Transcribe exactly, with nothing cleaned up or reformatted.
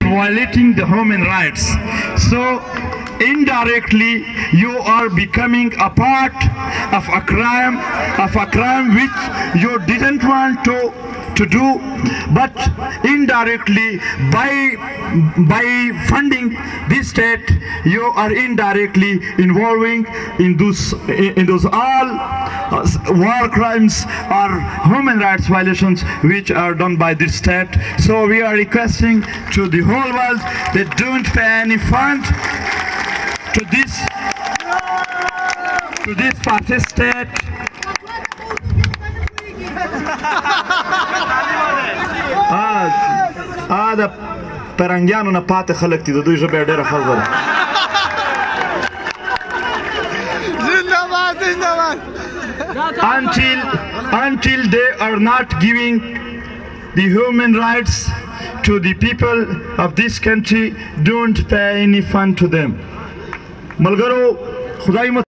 violating the human rights. So indirectly you are becoming a part of a crime, of a crime which you didn't want to to do, but indirectly by by funding this state you are indirectly involving in those in those all uh, war crimes or human rights violations which are done by this state. So we are requesting to the whole world that don't pay any fund to this to this fascist state. ا د پرنګیانو نه پاتې خلک دي، د دوی ژبه ډېره ښه ده. until until they are not giving the human rights to the people of this country, don't pay any fund to them. ملګرو خدای